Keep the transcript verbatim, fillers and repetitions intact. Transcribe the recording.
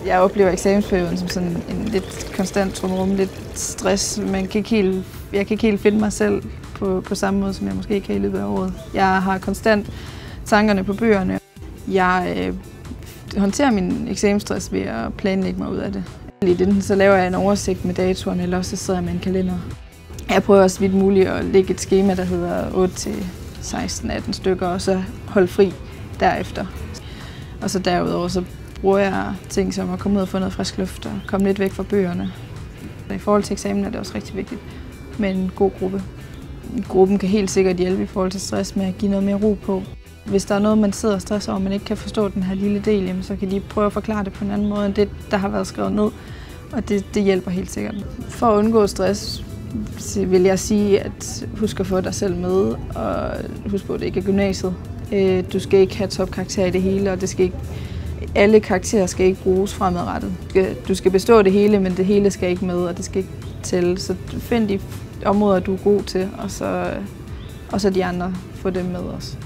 Jeg oplever eksamensperioden som sådan en lidt konstant trumrum, lidt stress. Man kan ikke helt, jeg kan ikke helt finde mig selv på, på samme måde, som jeg måske kan i løbet af året. Jeg har konstant tankerne på bøgerne. Jeg øh, håndterer min eksamensstress ved at planlægge mig ud af det. Enten så laver jeg en oversigt med datoerne, eller også så sidder jeg med en kalender. Jeg prøver også vidt muligt at lægge et skema, der hedder otte til seksten atten stykker, og så holde fri derefter. Og så derudover så bruger jeg ting som at komme ud og få noget frisk luft og komme lidt væk fra bøgerne. I forhold til eksamen er det også rigtig vigtigt med en god gruppe. Gruppen kan helt sikkert hjælpe i forhold til stress med at give noget mere ro på. Hvis der er noget, man sidder og stresser over, og man ikke kan forstå den her lille del, jamen, så kan de prøve at forklare det på en anden måde end det, der har været skrevet ned. Og det, det hjælper helt sikkert. For at undgå stress vil jeg sige, at husk at få dig selv med, og husk på, at det ikke er gymnasiet. Du skal ikke have topkarakter i det hele, og det skal ikke, alle karakterer skal ikke bruges fremadrettet. Du skal bestå det hele, men det hele skal ikke med, og det skal ikke tælle. Så find de områder, du er god til, og så, og så de andre, få dem med også.